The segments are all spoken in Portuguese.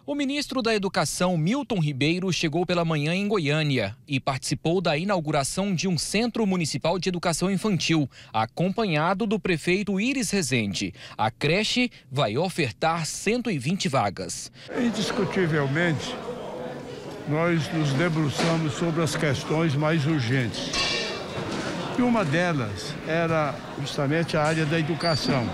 O ministro da Educação, Milton Ribeiro, chegou pela manhã em Goiânia e participou da inauguração de um Centro Municipal de Educação Infantil, acompanhado do prefeito Iris Rezende. A creche vai ofertar 120 vagas. Indiscutivelmente, nós nos debruçamos sobre as questões mais urgentes. E uma delas era justamente a área da educação.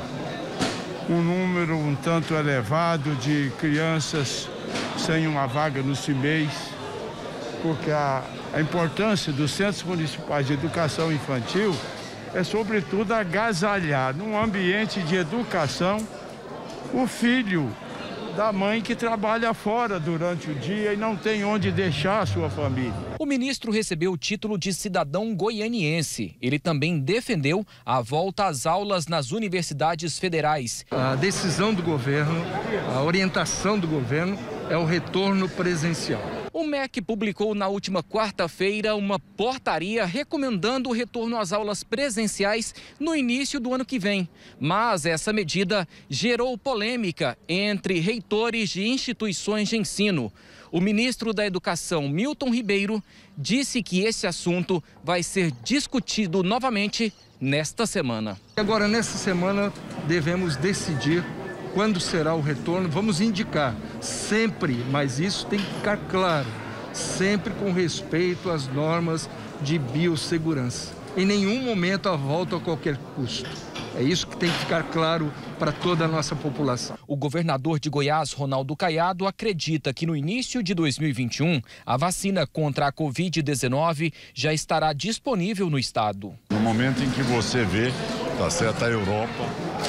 Um número um tanto elevado de crianças sem uma vaga no CIMEIS, porque a importância dos Centros Municipais de Educação Infantil é, sobretudo, agasalhar num ambiente de educação o filho da mãe que trabalha fora durante o dia e não tem onde deixar a sua família. O ministro recebeu o título de cidadão goianiense. Ele também defendeu a volta às aulas nas universidades federais. A decisão do governo, a orientação do governo é o retorno presencial. O MEC publicou na última quarta-feira uma portaria recomendando o retorno às aulas presenciais no início do ano que vem. Mas essa medida gerou polêmica entre reitores de instituições de ensino. O ministro da Educação, Milton Ribeiro, disse que esse assunto vai ser discutido novamente nesta semana. Agora, nessa semana, devemos decidir quando será o retorno. Vamos indicar sempre, mas isso tem que ficar claro, sempre com respeito às normas de biossegurança. Em nenhum momento a volta a qualquer custo. É isso que tem que ficar claro para toda a nossa população. O governador de Goiás, Ronaldo Caiado, acredita que no início de 2021, a vacina contra a Covid-19 já estará disponível no estado. No momento em que você vê, tá certo, a Europa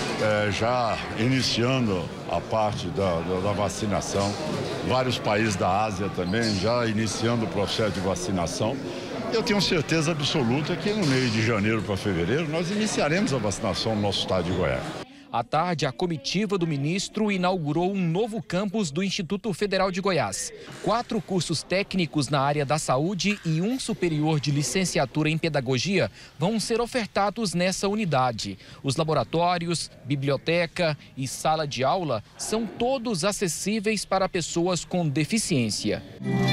já iniciando a parte da vacinação, vários países da Ásia também já iniciando o processo de vacinação. Eu tenho certeza absoluta que no mês de janeiro para fevereiro nós iniciaremos a vacinação no nosso estado de Goiás. À tarde, a comitiva do ministro inaugurou um novo campus do Instituto Federal de Goiás. 4 cursos técnicos na área da saúde e um superior de licenciatura em pedagogia vão ser ofertados nessa unidade. Os laboratórios, biblioteca e sala de aula são todos acessíveis para pessoas com deficiência.